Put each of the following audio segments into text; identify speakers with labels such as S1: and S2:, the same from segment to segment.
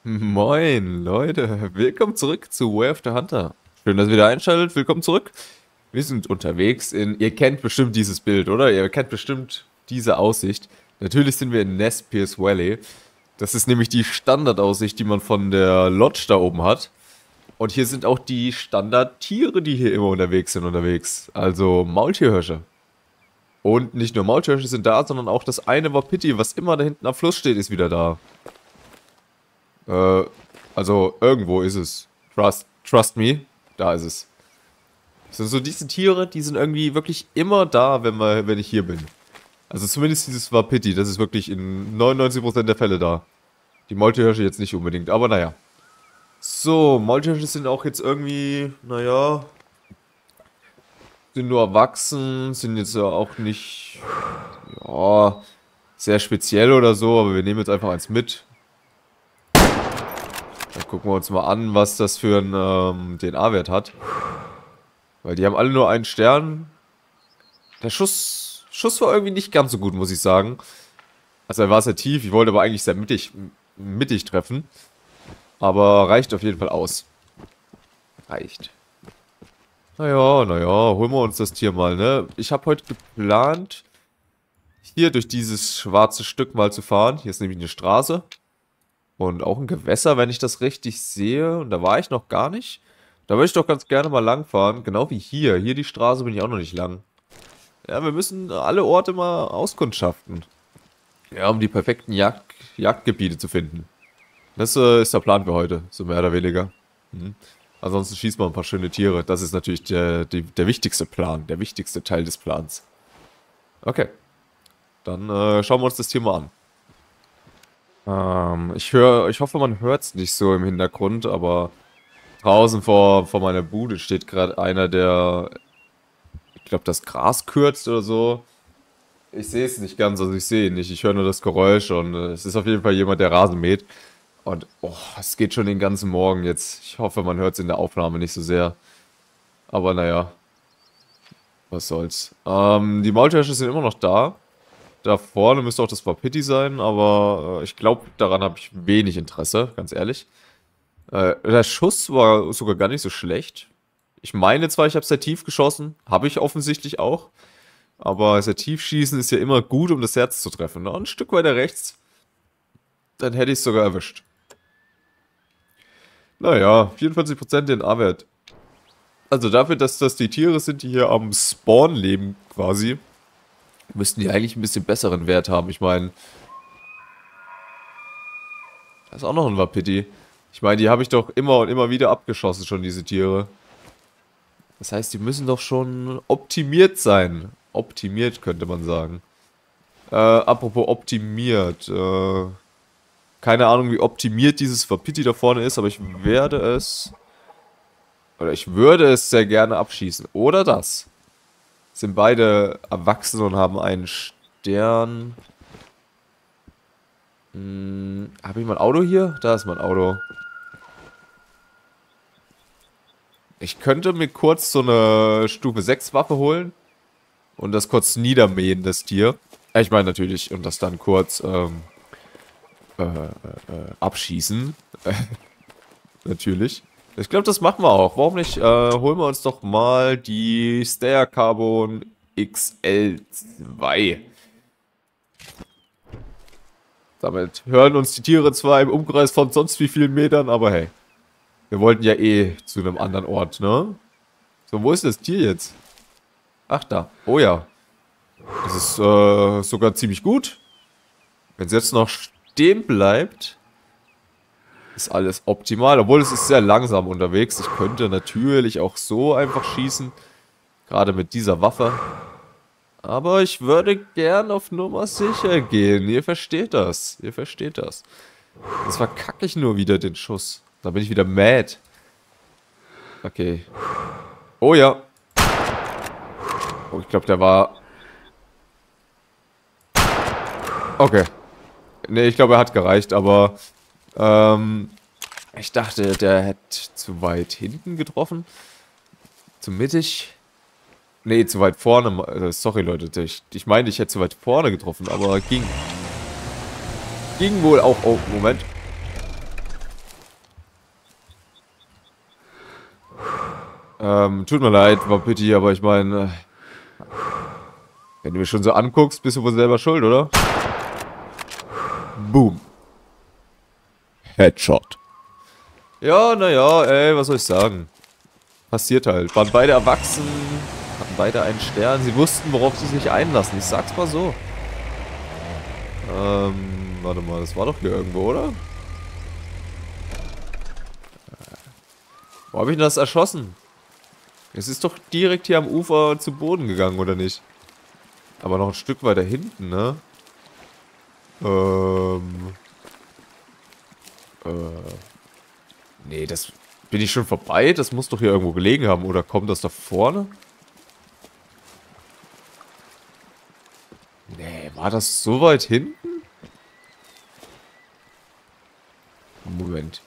S1: Moin, Leute. Willkommen zurück zu Way of the Hunter. Schön, dass ihr wieder einschaltet. Willkommen zurück. Wir sind unterwegs in... Ihr kennt bestimmt dieses Bild, oder? Ihr kennt bestimmt diese Aussicht. Natürlich sind wir in Nez Perce Valley. Das ist nämlich die Standardaussicht, die man von der Lodge da oben hat. Und hier sind auch die Standardtiere, die hier immer unterwegs sind, unterwegs. Also Maultierhirsche. Und nicht nur Maultierhirsche sind da, sondern auch das eine Wapiti, was immer da hinten am Fluss steht, ist wieder da. Also irgendwo ist es. Trust me, da ist es. Das sind so diese Tiere, die sind irgendwie wirklich immer da, wenn ich hier bin. Also zumindest dieses Wapiti, das ist wirklich in 99% der Fälle da. Die Maultierhirsche jetzt nicht unbedingt, aber naja. So, Maultierhirsche sind auch jetzt irgendwie, naja, sind nur erwachsen, sind jetzt ja auch nicht, ja, sehr speziell oder so, aber wir nehmen jetzt einfach eins mit. Dann gucken wir uns mal an, was das für einen DNA-Wert hat. Weil die haben alle nur einen Stern. Der Schuss war irgendwie nicht ganz so gut, muss ich sagen. Also er war sehr tief, ich wollte aber eigentlich sehr mittig treffen. Aber reicht auf jeden Fall aus. Reicht. Naja, holen wir uns das Tier mal, ne? Ich habe heute geplant, hier durch dieses schwarze Stück mal zu fahren. Hier ist nämlich eine Straße. Und auch ein Gewässer, wenn ich das richtig sehe. Und da war ich noch gar nicht. Da würde ich doch ganz gerne mal lang fahren. Genau wie hier. Hier die Straße bin ich auch noch nicht lang. Ja, wir müssen alle Orte mal auskundschaften. Ja, um die perfekten Jagdgebiete zu finden. Das ist der Plan für heute, so mehr oder weniger. Ansonsten schießt man ein paar schöne Tiere. Das ist natürlich der wichtigste Plan. Der wichtigste Teil des Plans. Okay. Dann schauen wir uns das Tier mal an. Ich hoffe, man hört es nicht so im Hintergrund, aber draußen vor meiner Bude steht gerade einer, der, ich glaube, das Gras kürzt oder so. Ich sehe es nicht ganz, also ich sehe ihn nicht. Ich höre nur das Geräusch und es ist auf jeden Fall jemand, der Rasen mäht. Und, oh, es geht schon den ganzen Morgen jetzt. Ich hoffe, man hört es in der Aufnahme nicht so sehr. Aber naja, was soll's. Die Maultiere sind immer noch da. Da vorne müsste auch das Wapiti sein, aber ich glaube, daran habe ich wenig Interesse, ganz ehrlich. Der Schuss war sogar gar nicht so schlecht. Ich meine zwar, ich habe sehr tief geschossen, habe ich offensichtlich auch. Aber sehr tief schießen ist ja immer gut, um das Herz zu treffen. Ne? Ein Stück weiter rechts, dann hätte ich es sogar erwischt. Naja, 44% den A-Wert. Also dafür, dass das die Tiere sind, die hier am Spawn leben quasi, müssten die eigentlich ein bisschen besseren Wert haben. Ich meine, da ist auch noch ein Wapiti. Ich meine, die habe ich doch immer und immer wieder abgeschossen, schon diese Tiere. Das heißt, die müssen doch schon optimiert sein. Optimiert, könnte man sagen. Apropos optimiert. Keine Ahnung, wie optimiert dieses Wapiti da vorne ist, aber ich werde es... Oder ich würde es sehr gerne abschießen. Oder das. Sind beide erwachsen und haben einen Stern. Habe ich mein Auto hier? Da ist mein Auto. Ich könnte mir kurz so eine Stufe 6 Waffe holen. Und das kurz niedermähen, das Tier. Ich meine natürlich, und das dann kurz abschießen. Natürlich. Ich glaube, das machen wir auch. Warum nicht? Holen wir uns doch mal die Steyr Carbon XL2. Damit hören uns die Tiere zwar im Umkreis von sonst wie vielen Metern, aber hey. Wir wollten ja eh zu einem anderen Ort, ne? So, wo ist das Tier jetzt? Ach, da. Oh ja. Das ist sogar ziemlich gut. Wenn es jetzt noch stehen bleibt, ist alles optimal. Obwohl es ist sehr langsam unterwegs. Ich könnte natürlich auch so einfach schießen. Gerade mit dieser Waffe. Aber ich würde gern auf Nummer sicher gehen. Ihr versteht das. Ihr versteht das. Jetzt verkacke ich nur wieder den Schuss. Da bin ich wieder mad. Okay. Oh ja. Oh, ich glaube, der war... Okay. Ne, ich glaube, er hat gereicht, aber... ich dachte, der hätte zu weit hinten getroffen. Zu mittig. Ne, zu weit vorne. Sorry, Leute. Ich meine, ich hätte zu weit vorne getroffen, aber ging. Ging wohl auch... Oh, Moment. Tut mir leid, Wapiti, aber ich meine, wenn du mich schon so anguckst, bist du wohl selber schuld, oder? Boom. Headshot. Ja, naja, ey, was soll ich sagen? Passiert halt. Waren beide erwachsen, hatten beide einen Stern. Sie wussten, worauf sie sich einlassen. Ich sag's mal so. Warte mal, das war doch hier irgendwo, oder? Wo habe ich denn das erschossen? Es ist doch direkt hier am Ufer zu Boden gegangen, oder nicht? Aber noch ein Stück weiter hinten, ne? Nee, das... Bin ich schon vorbei? Das muss doch hier irgendwo gelegen haben. Oder kommt das da vorne? Nee, war das so weit hinten? Moment.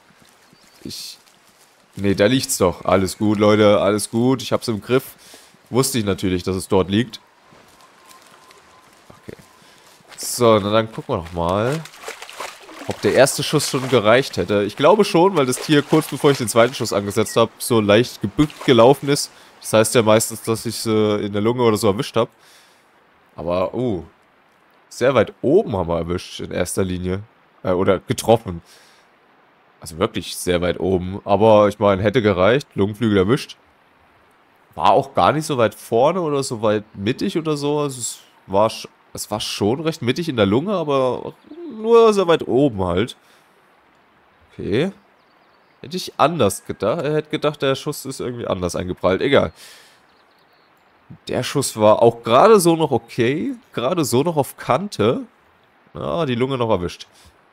S1: Nee, da liegt's doch. Alles gut, Leute, alles gut. Ich hab's im Griff. Wusste ich natürlich, dass es dort liegt. Okay. So, na dann gucken wir doch mal, ob der erste Schuss schon gereicht hätte. Ich glaube schon, weil das Tier kurz bevor ich den zweiten Schuss angesetzt habe, so leicht gebückt gelaufen ist. Das heißt ja meistens, dass ich sie in der Lunge oder so erwischt habe. Aber, sehr weit oben haben wir erwischt in erster Linie. Oder getroffen. Also wirklich sehr weit oben. Aber ich meine, hätte gereicht. Lungenflügel erwischt. War auch gar nicht so weit vorne oder so weit mittig oder so. Also es war schon recht mittig in der Lunge, aber nur sehr weit oben halt. Okay. Hätte ich anders gedacht. Er hätte gedacht, der Schuss ist irgendwie anders eingeprallt. Egal. Der Schuss war auch gerade so noch okay. Gerade so noch auf Kante. Ja, die Lunge noch erwischt.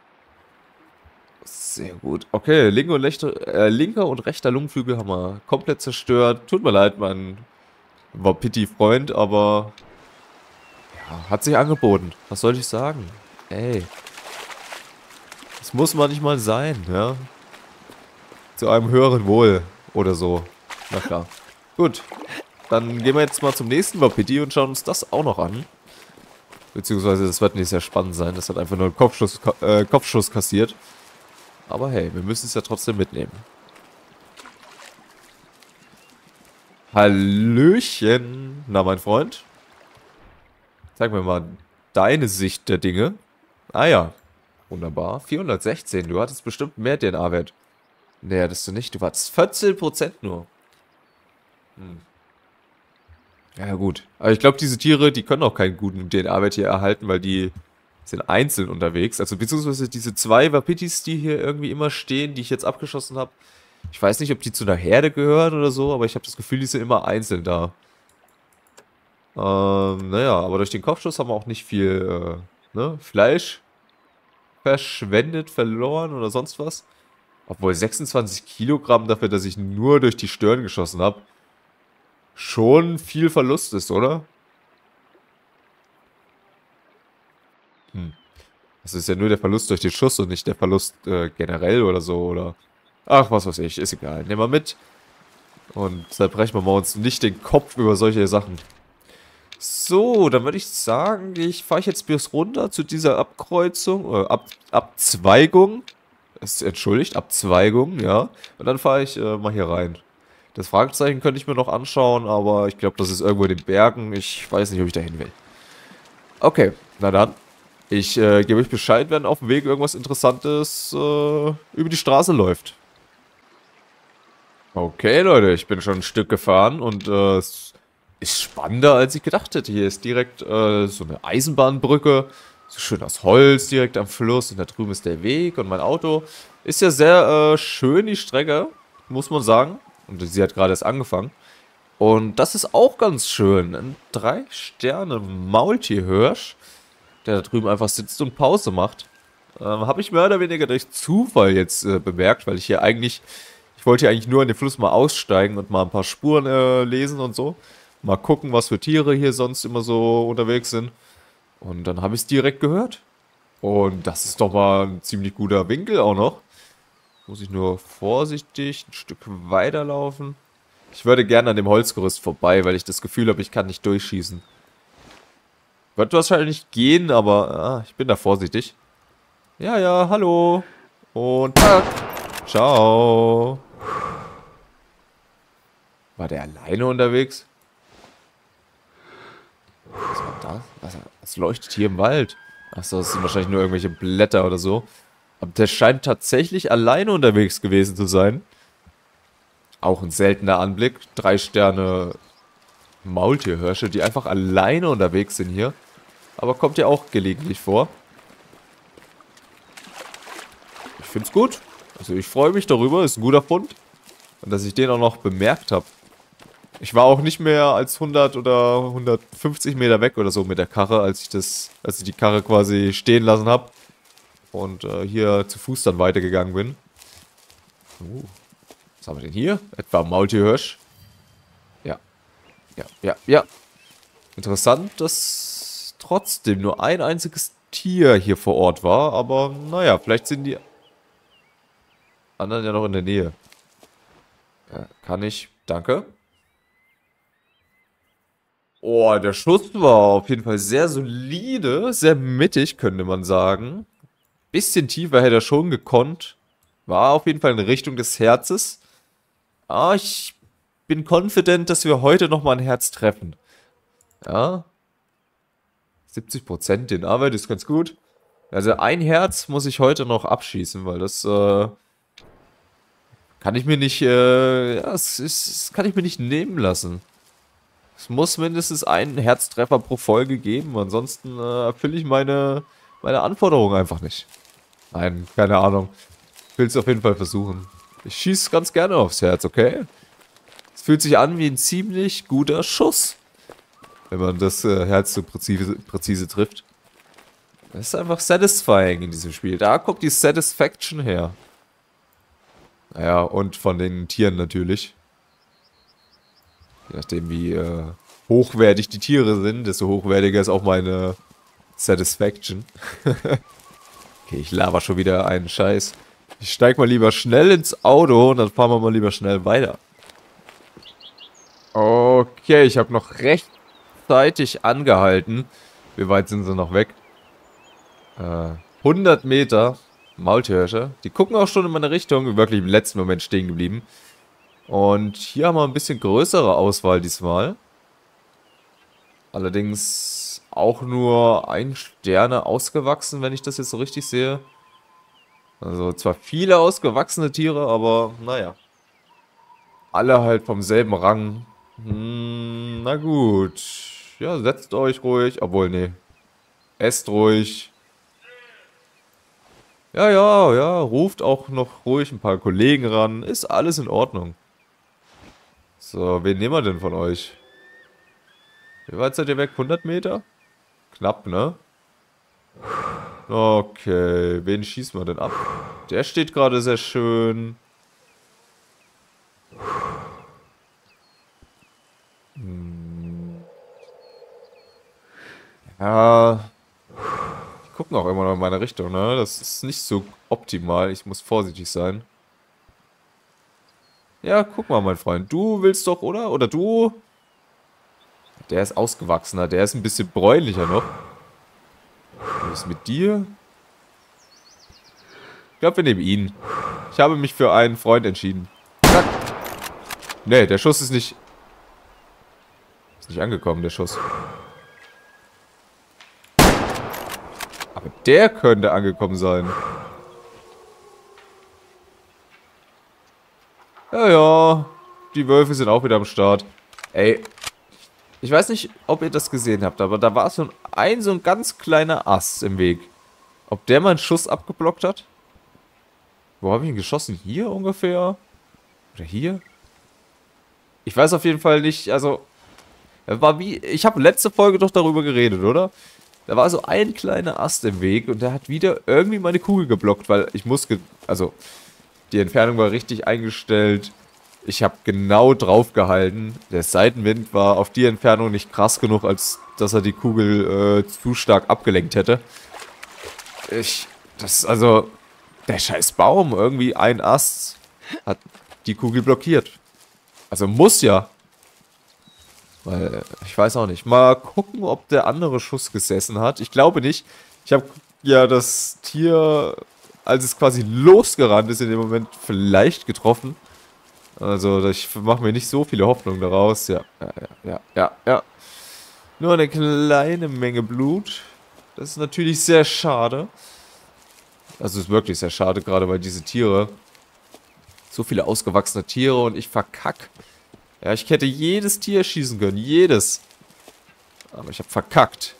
S1: Sehr gut. Okay, linker und rechter Lungenflügel haben wir komplett zerstört. Tut mir leid, mein Wapiti-Freund, aber ja, hat sich angeboten. Was soll ich sagen? Ey. Das muss manchmal sein, ja. Zu einem höheren Wohl oder so. Na klar. Gut. Dann gehen wir jetzt mal zum nächsten Wapiti und schauen uns das auch noch an. Beziehungsweise, das wird nicht sehr spannend sein. Das hat einfach nur einen Kopfschuss kassiert. Aber hey, wir müssen es ja trotzdem mitnehmen. Hallöchen. Na, mein Freund. Zeig mir mal deine Sicht der Dinge. Ah ja. Wunderbar. 416. Du hattest bestimmt mehr DNA-Wert. Nee, hattest du nicht. Du hattest 14% nur. Ja, gut. Aber ich glaube, diese Tiere, die können auch keinen guten DNA-Wert hier erhalten, weil die sind einzeln unterwegs. Also beziehungsweise diese zwei Wapitis, die hier irgendwie immer stehen, die ich jetzt abgeschossen habe. Ich weiß nicht, ob die zu einer Herde gehören oder so, aber ich habe das Gefühl, die sind immer einzeln da. Naja, aber durch den Kopfschuss haben wir auch nicht viel, Fleisch verschwendet, verloren oder sonst was. Obwohl 26 Kilogramm dafür, dass ich nur durch die Stirn geschossen habe, schon viel Verlust ist, oder? Das ist ja nur der Verlust durch den Schuss und nicht der Verlust generell oder so, oder... Ach, was weiß ich, ist egal. Nehmen wir mit. Und zerbrechen wir mal uns nicht den Kopf über solche Sachen. So, dann würde ich sagen, fahre ich jetzt bis runter zu dieser Abkreuzung, Abzweigung. Entschuldigt, Abzweigung, ja. Und dann fahre ich mal hier rein. Das Fragezeichen könnte ich mir noch anschauen, aber ich glaube, das ist irgendwo in den Bergen. Ich weiß nicht, ob ich da hin will. Okay, na dann. Ich gebe euch Bescheid, wenn auf dem Weg irgendwas Interessantes über die Straße läuft. Okay, Leute, ich bin schon ein Stück gefahren und es ist spannender, als ich gedacht hätte. Hier ist direkt so eine Eisenbahnbrücke, so schön aus Holz, direkt am Fluss und da drüben ist der Weg und mein Auto. Ist ja sehr schön, die Strecke, muss man sagen. Und sie hat gerade erst angefangen. Und das ist auch ganz schön. Ein 3-Sterne-Maultierhirsch, der da drüben einfach sitzt und Pause macht. Habe ich mehr oder weniger durch Zufall jetzt bemerkt, weil ich hier eigentlich... Ich wollte hier eigentlich nur in den Fluss mal aussteigen und mal ein paar Spuren lesen und so. Mal gucken, was für Tiere hier sonst immer so unterwegs sind. Und dann habe ich es direkt gehört. Und das ist doch mal ein ziemlich guter Winkel auch noch. Muss ich nur vorsichtig ein Stück weiterlaufen. Ich würde gerne an dem Holzgerüst vorbei, weil ich das Gefühl habe, ich kann nicht durchschießen. Wird wahrscheinlich gehen, aber ich bin da vorsichtig. Ja, ja, hallo. Und ciao. War der alleine unterwegs? Was war das? Was leuchtet hier im Wald? Achso, das sind wahrscheinlich nur irgendwelche Blätter oder so. Aber der scheint tatsächlich alleine unterwegs gewesen zu sein. Auch ein seltener Anblick. 3 Sterne Maultierhirsche, die einfach alleine unterwegs sind hier. Aber kommt ja auch gelegentlich vor. Ich find's gut. Also ich freue mich darüber, ist ein guter Fund. Und dass ich den auch noch bemerkt habe. Ich war auch nicht mehr als 100 oder 150 Meter weg oder so mit der Karre, als ich die Karre quasi stehen lassen habe. Und hier zu Fuß dann weitergegangen bin. Was haben wir denn hier? Etwa Maultierhirsch? Ja. Ja. Interessant, dass trotzdem nur ein einziges Tier hier vor Ort war. Aber naja, vielleicht sind die anderen ja noch in der Nähe. Ja, kann ich. Danke. Oh, der Schuss war auf jeden Fall sehr solide, sehr mittig, könnte man sagen. Bisschen tiefer hätte er schon gekonnt. War auf jeden Fall in Richtung des Herzes. Ah, ich bin confident, dass wir heute nochmal ein Herz treffen. Ja. 70% den Arbeit ist ganz gut. Also ein Herz muss ich heute noch abschießen, weil das kann ich mir nicht, das kann ich mir nicht nehmen lassen. Es muss mindestens einen Herztreffer pro Folge geben, ansonsten erfülle ich meine Anforderungen einfach nicht. Nein, keine Ahnung. Ich will es auf jeden Fall versuchen. Ich schieße ganz gerne aufs Herz, okay? Es fühlt sich an wie ein ziemlich guter Schuss, wenn man das Herz so präzise trifft. Das ist einfach satisfying in diesem Spiel. Da kommt die Satisfaction her. Naja, und von den Tieren natürlich. Je nachdem, wie hochwertig die Tiere sind, desto hochwertiger ist auch meine Satisfaction. Okay, ich laber schon wieder einen Scheiß. Ich steig mal lieber schnell ins Auto und dann fahren wir mal lieber schnell weiter. Okay, ich habe noch rechtzeitig angehalten. Wie weit sind sie noch weg? 100 Meter. Maultierhirsche. Die gucken auch schon in meine Richtung. Wirklich im letzten Moment stehen geblieben. Und hier haben wir ein bisschen größere Auswahl diesmal. Allerdings auch nur 1 Sterne ausgewachsen, wenn ich das jetzt so richtig sehe. Also zwar viele ausgewachsene Tiere, aber naja. Alle halt vom selben Rang. Na gut. Ja, setzt euch ruhig. Obwohl, nee. Esst ruhig. Ja, ruft auch noch ruhig ein paar Kollegen ran. Ist alles in Ordnung. So, wen nehmen wir denn von euch? Wie weit seid ihr weg? 100 Meter? Knapp, ne? Okay, wen schießen wir denn ab? Der steht gerade sehr schön. Ja. Die gucken auch immer noch in meine Richtung, ne? Das ist nicht so optimal. Ich muss vorsichtig sein. Ja, guck mal, mein Freund. Du willst doch, oder? Oder du? Der ist ausgewachsener. Der ist ein bisschen bräunlicher noch. Was ist mit dir? Ich glaube, wir nehmen ihn. Ich habe mich für einen Freund entschieden. Zack. Nee, der Schuss ist nicht... Ist nicht angekommen, der Schuss. Aber der könnte angekommen sein. Ja. Die Wölfe sind auch wieder am Start. Ey. Ich weiß nicht, ob ihr das gesehen habt, aber da war so ein ganz kleiner Ast im Weg. Ob der mal einen Schuss abgeblockt hat? Wo habe ich ihn geschossen? Hier ungefähr? Oder hier? Ich weiß auf jeden Fall nicht, also... War wie... Ich habe letzte Folge doch darüber geredet, oder? Da war so ein kleiner Ast im Weg und der hat wieder irgendwie meine Kugel geblockt, weil ich musste... Also, die Entfernung war richtig eingestellt. Ich habe genau drauf gehalten. Der Seitenwind war auf die Entfernung nicht krass genug, als dass er die Kugel zu stark abgelenkt hätte. Also... Der scheiß Baum, irgendwie ein Ast hat die Kugel blockiert. Also muss ja. Weil, ich weiß auch nicht. Mal gucken, ob der andere Schuss gesessen hat. Ich glaube nicht. Ich habe ja das Tier, als es quasi losgerannt ist, in dem Moment vielleicht getroffen. Also, ich mache mir nicht so viele Hoffnungen daraus. Ja, ja, ja, ja, ja, ja. Nur eine kleine Menge Blut. Das ist natürlich sehr schade. Also, ist wirklich sehr schade, gerade weil diese Tiere... So viele ausgewachsene Tiere und ich verkack. Ja, ich hätte jedes Tier schießen können. Jedes. Aber ich habe verkackt.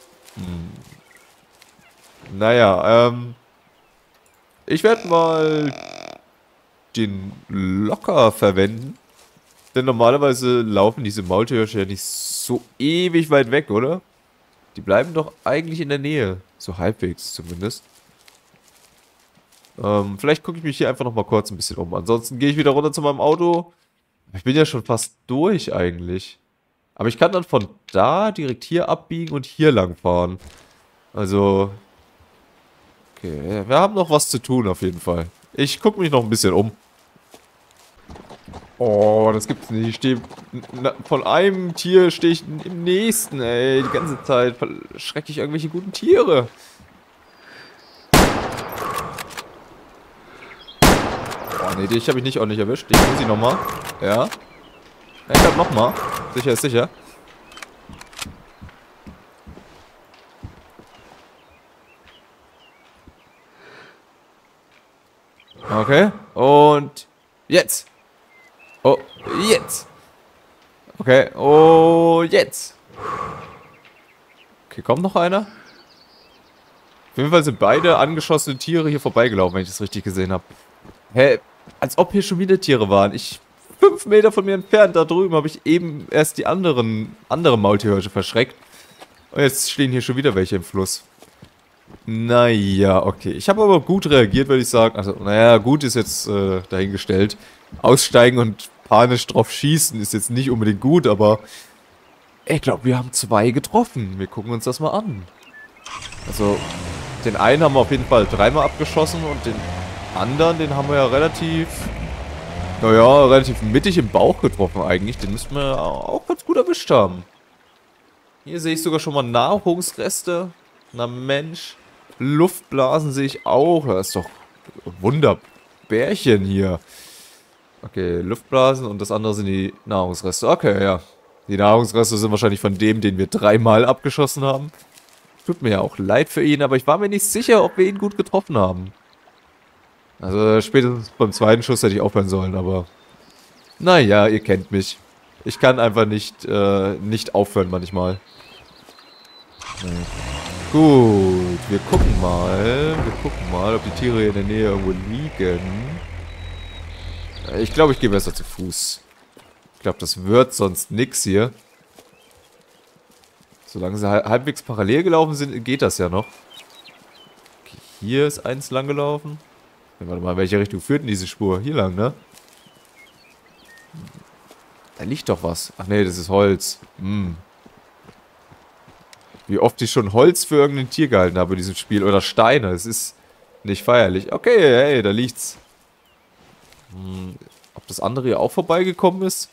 S1: Naja, ich werde mal den Locker verwenden. Denn normalerweise laufen diese Maultiere ja nicht so ewig weit weg, oder? Die bleiben doch eigentlich in der Nähe. So halbwegs zumindest. Vielleicht gucke ich mich hier einfach noch mal kurz ein bisschen um. Ansonsten gehe ich wieder runter zu meinem Auto. Ich bin ja schon fast durch eigentlich. Aber ich kann dann von da direkt hier abbiegen und hier lang fahren. Also... Okay, wir haben noch was zu tun auf jeden Fall. Ich gucke mich noch ein bisschen um. Oh, das gibt's nicht. Ich stehe... Von einem Tier stehe ich im nächsten, ey. Die ganze Zeit schrecke ich irgendwelche guten Tiere. Oh, nee, dich habe ich nicht ordentlich erwischt. Ich muss ihn nochmal. Ja. Ich glaube nochmal. Sicher ist sicher. Okay. Und jetzt. Oh, jetzt. Okay. Oh, jetzt. Okay, kommt noch einer? Auf jeden Fall sind beide angeschossene Tiere hier vorbeigelaufen, wenn ich das richtig gesehen habe. Hä? Als ob hier schon wieder Tiere waren. 5 Meter von mir entfernt, da drüben, habe ich eben erst die andere Maultierhirsche verschreckt. Und jetzt stehen hier schon wieder welche im Fluss. Naja, okay. Ich habe aber gut reagiert, würde ich sagen. Also, naja, gut ist jetzt dahingestellt. Aussteigen und panisch drauf schießen ist jetzt nicht unbedingt gut, aber ich glaube, wir haben 2 getroffen. Wir gucken uns das mal an. Also, den einen haben wir auf jeden Fall 3-mal abgeschossen und den anderen, den haben wir ja relativ... Naja, relativ mittig im Bauch getroffen eigentlich. Den müssten wir auch ganz gut erwischt haben. Hier sehe ich sogar schon mal Nahrungsreste. Na Mensch. Luftblasen sehe ich auch. Das ist doch Wunderbärchen hier. Okay, Luftblasen und das andere sind die Nahrungsreste. Okay, ja. Die Nahrungsreste sind wahrscheinlich von dem, den wir 3-mal abgeschossen haben. Tut mir ja auch leid für ihn, aber ich war mir nicht sicher, ob wir ihn gut getroffen haben. Also spätestens beim zweiten Schuss hätte ich aufhören sollen, aber... Naja, ihr kennt mich. Ich kann einfach nicht aufhören manchmal. Nee. Gut, wir gucken mal. Ob die Tiere hier in der Nähe irgendwo liegen. Ich glaube, ich gehe besser zu Fuß. Ich glaube, das wird sonst nix hier. Solange sie halbwegs parallel gelaufen sind, geht das ja noch. Okay, hier ist eins lang gelaufen. Warte mal, in welche Richtung führt denn diese Spur? Hier lang, ne? Da liegt doch was. Ach nee, das ist Holz. Wie oft ich schon Holz für irgendein Tier gehalten habe in diesem Spiel. Oder Steine. Es ist nicht feierlich. Okay, hey, da liegt's. Ob das andere hier auch vorbeigekommen ist?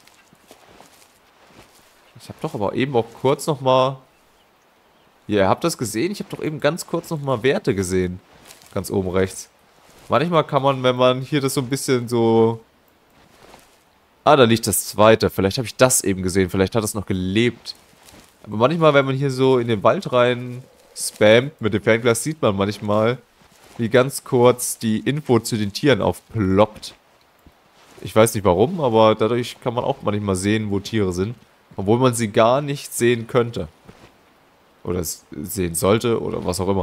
S1: Ich habe doch aber eben auch kurz nochmal... Ihr habt das gesehen? Ich habe doch eben ganz kurz nochmal Werte gesehen. Ganz oben rechts. Manchmal kann man, wenn man hier das so ein bisschen so... Ah, da liegt das zweite. Vielleicht habe ich das eben gesehen. Vielleicht hat es noch gelebt. Aber manchmal, wenn man hier so in den Wald rein spammt mit dem Fernglas, sieht man manchmal, wie ganz kurz die Info zu den Tieren aufploppt. Ich weiß nicht warum, aber dadurch kann man auch manchmal sehen, wo Tiere sind. Obwohl man sie gar nicht sehen könnte. Oder sehen sollte oder was auch immer.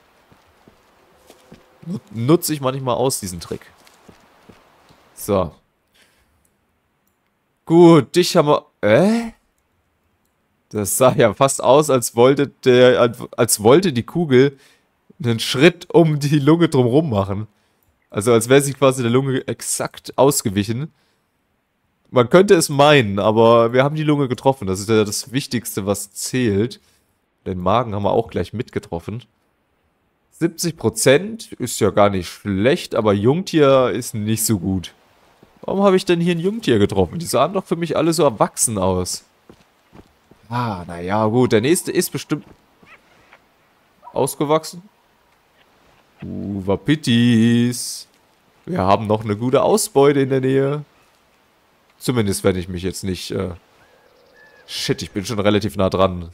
S1: Nutze ich manchmal aus, diesen Trick. So. Gut, dich haben wir... Das sah ja fast aus, als wollte die Kugel einen Schritt um die Lunge drumherum machen. Also als wäre sie quasi der Lunge exakt ausgewichen. Man könnte es meinen, aber wir haben die Lunge getroffen. Das ist ja das Wichtigste, was zählt. Den Magen haben wir auch gleich mitgetroffen. 70% ist ja gar nicht schlecht, aber Jungtier ist nicht so gut. Warum habe ich denn hier ein Jungtier getroffen? Die sahen doch für mich alle so erwachsen aus. Ah, naja, gut. Der nächste ist bestimmt ausgewachsen. Wapittis. Wir haben noch eine gute Ausbeute in der Nähe. Zumindest wenn ich mich jetzt nicht... Shit, ich bin schon relativ nah dran.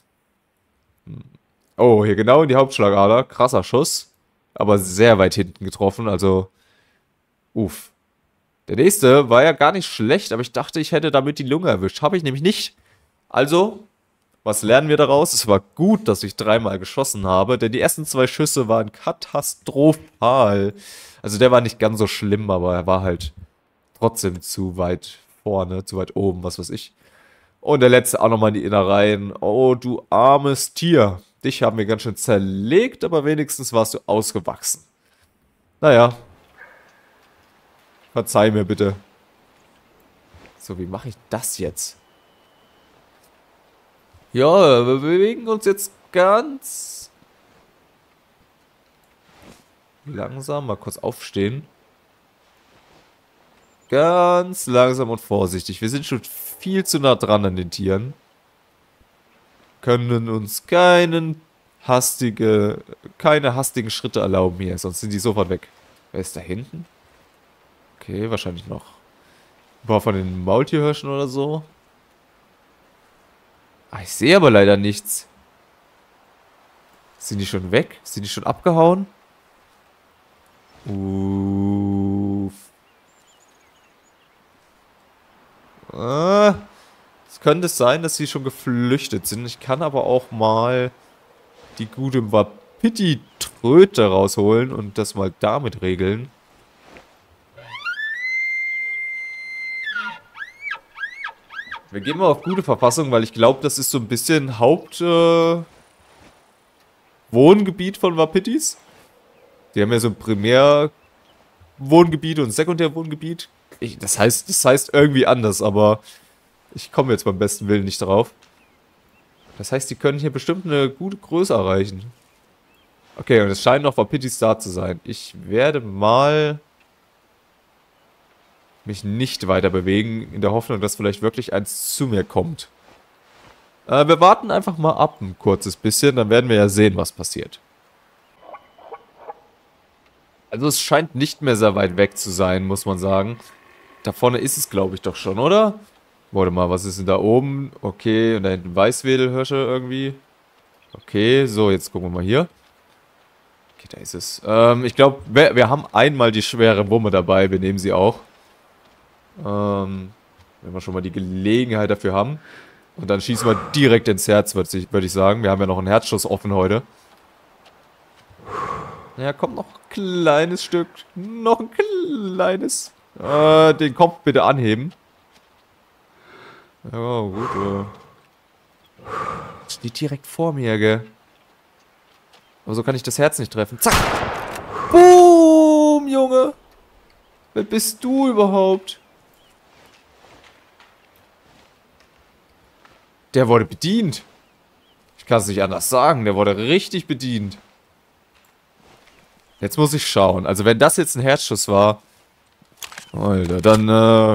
S1: Oh, hier genau in die Hauptschlagader. Krasser Schuss. Aber sehr weit hinten getroffen, also... Uff. Der nächste war ja gar nicht schlecht, aber ich dachte, ich hätte damit die Lunge erwischt. Habe ich nämlich nicht. Also, was lernen wir daraus? Es war gut, dass ich dreimal geschossen habe, denn die ersten 2 Schüsse waren katastrophal. Also der war nicht ganz so schlimm, aber er war halt trotzdem zu weit vorne, zu weit oben, was weiß ich. Und der letzte auch nochmal in die Innereien. Oh, du armes Tier. Dich haben wir ganz schön zerlegt, aber wenigstens warst du ausgewachsen. Naja, verzeih mir bitte. So, wie mache ich das jetzt? Ja, wir bewegen uns jetzt ganz langsam. Mal kurz aufstehen. Ganz langsam und vorsichtig. Wir sind schon viel zu nah dran an den Tieren. Können uns keine hastigen Schritte erlauben hier, sonst sind die sofort weg. Wer ist da hinten? Okay, wahrscheinlich noch ein paar von den Maultierhirschen oder so. Ah, ich sehe aber leider nichts. Sind die schon weg? Sind die schon abgehauen? Uff. Es könnte sein, dass sie schon geflüchtet sind. Ich kann aber auch mal die gute Wapiti-Tröte rausholen und das mal damit regeln. Wir gehen mal auf gute Verfassung, weil ich glaube, das ist so ein bisschen Wohngebiet von Wapitis. Die haben ja so ein Primärwohngebiet und ein Sekundärwohngebiet. Das heißt irgendwie anders, aber ich komme jetzt beim besten Willen nicht drauf. Das heißt, die können hier bestimmt eine gute Größe erreichen. Okay, und es scheinen noch Wapitis da zu sein. Ich werde mal mich nicht weiter bewegen, in der Hoffnung, dass vielleicht wirklich eins zu mir kommt. Wir warten einfach mal ab ein kurzes bisschen, dann werden wir ja sehen, was passiert. Also es scheint nicht mehr sehr weit weg zu sein, muss man sagen. Da vorne ist es, glaube ich, doch schon, oder? Warte mal, was ist denn da oben? Okay, und da hinten Weißwedelhirsche irgendwie. Okay, so, jetzt gucken wir mal hier. Okay, da ist es. Ich glaube, wir haben einmal die schwere Wumme dabei. Wir nehmen sie auch. Wenn wir schon mal die Gelegenheit dafür haben. Und dann schießen wir direkt ins Herz, würde ich sagen. Wir haben ja noch einen Herzschuss offen heute. Ja, kommt noch ein kleines Stück. Noch ein kleines. Den Kopf bitte anheben. Ja, gut. Steht direkt vor mir, gell. Aber so kann ich das Herz nicht treffen. Zack. Boom, Junge. Wer bist du überhaupt? Der wurde bedient. Ich kann es nicht anders sagen. Der wurde richtig bedient. Jetzt muss ich schauen. Also wenn das jetzt ein Herzschuss war... Alter, dann,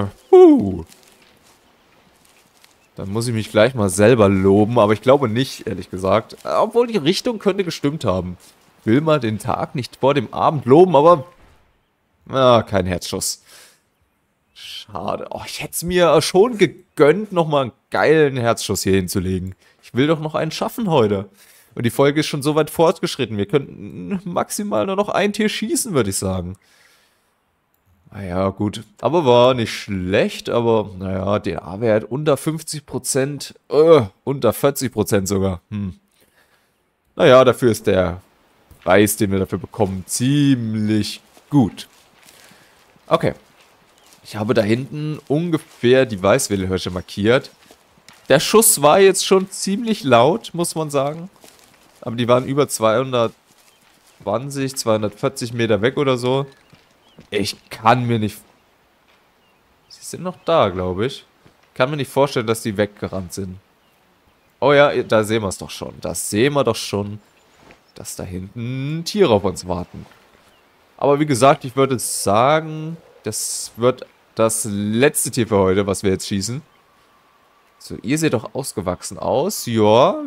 S1: dann muss ich mich gleich mal selber loben. Aber ich glaube nicht, ehrlich gesagt. Obwohl die Richtung könnte gestimmt haben. Will mal den Tag nicht vor dem Abend loben, aber... kein Herzschuss. Schade. Oh, ich hätte es mir schon gegönnt, nochmal einen geilen Herzschuss hier hinzulegen. Ich will doch noch einen schaffen heute. Und die Folge ist schon so weit fortgeschritten. Wir könnten maximal nur noch ein Tier schießen, würde ich sagen. Naja, gut. Aber war nicht schlecht, aber naja, DNA-Wert unter 50%, unter 40% sogar. Naja, dafür ist der Preis, den wir dafür bekommen, ziemlich gut. Okay. Ich habe da hinten ungefähr die Weißwedelhirsche markiert. Der Schuss war jetzt schon ziemlich laut, muss man sagen. Aber die waren über 220, 240 Meter weg oder so. Ich kann mir nicht... Sie sind noch da, glaube ich. Ich kann mir nicht vorstellen, dass die weggerannt sind. Oh ja, da sehen wir es doch schon. Da sehen wir doch schon, dass da hinten Tiere auf uns warten. Aber wie gesagt, ich würde sagen, das wird das letzte Tier für heute, was wir jetzt schießen. So, ihr seht doch ausgewachsen aus. Ja.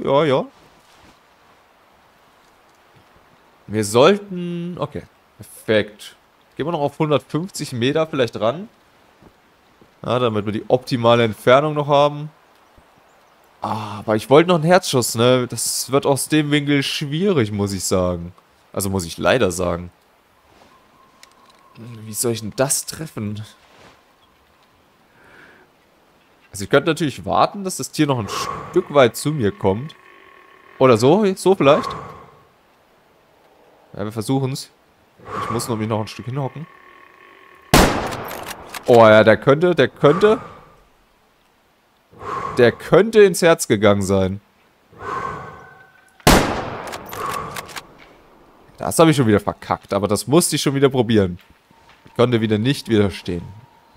S1: Wir sollten... Okay, perfekt. Gehen wir noch auf 150 Meter vielleicht ran. Ja, damit wir die optimale Entfernung noch haben. Ah, aber ich wollte noch einen Herzschuss, ne? Das wird aus dem Winkel schwierig, muss ich sagen. Also muss ich leider sagen. Wie soll ich denn das treffen? Also ich könnte natürlich warten, dass das Tier noch ein Stück weit zu mir kommt. Oder so, so vielleicht. Ja, wir versuchen es. Ich muss nämlich noch ein Stück hinhocken. Oh ja, der könnte ins Herz gegangen sein. Das habe ich schon wieder verkackt, aber das musste ich schon wieder probieren. Ich konnte wieder nicht widerstehen.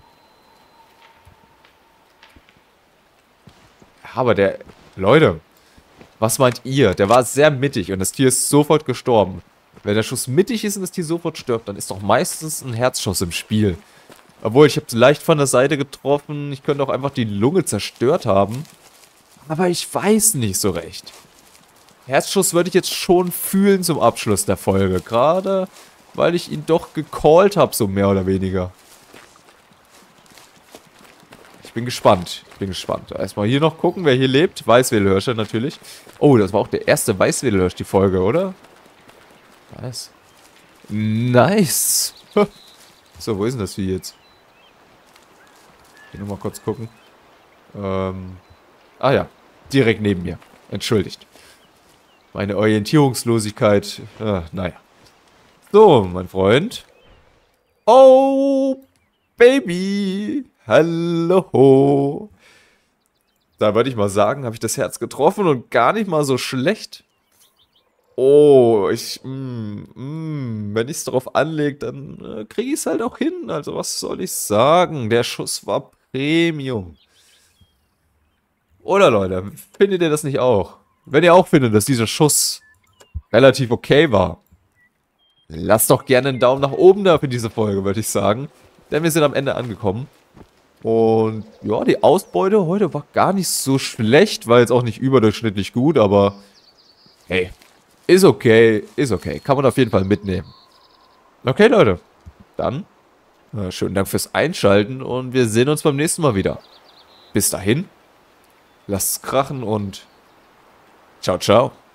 S1: Aber der... Leute, was meint ihr? Der war sehr mittig und das Tier ist sofort gestorben. Wenn der Schuss mittig ist und das Tier sofort stirbt, dann ist doch meistens ein Herzschuss im Spiel. Obwohl, ich habe es leicht von der Seite getroffen. Ich könnte auch einfach die Lunge zerstört haben. Aber ich weiß nicht so recht. Herzschuss würde ich jetzt schon fühlen zum Abschluss der Folge. Gerade, weil ich ihn doch gecallt habe, so mehr oder weniger. Ich bin gespannt. Ich bin gespannt. Erstmal hier noch gucken, wer hier lebt. Weißwedelhirsche natürlich. Oh, das war auch der erste Weißwedelhirsch, die Folge, oder? Nice. Nice. So, wo ist denn das Vieh jetzt? Hier nochmal kurz gucken. Ah ja, direkt neben mir. Entschuldigt. Meine Orientierungslosigkeit. Naja. So, mein Freund. Oh, Baby. Hallo. Da würde ich mal sagen, habe ich das Herz getroffen und gar nicht mal so schlecht. Oh, wenn ich es darauf anlege, dann kriege ich es halt auch hin. Also was soll ich sagen? Der Schuss war Premium. Oder Leute, findet ihr das nicht auch? Wenn ihr auch findet, dass dieser Schuss relativ okay war, lasst doch gerne einen Daumen nach oben da für diese Folge, würde ich sagen. Denn wir sind am Ende angekommen. Und ja, die Ausbeute heute war gar nicht so schlecht. War jetzt auch nicht überdurchschnittlich gut, aber hey, ist okay, ist okay. Kann man auf jeden Fall mitnehmen. Okay, Leute. Dann schönen Dank fürs Einschalten und wir sehen uns beim nächsten Mal wieder. Bis dahin, lasst's krachen und ciao, ciao.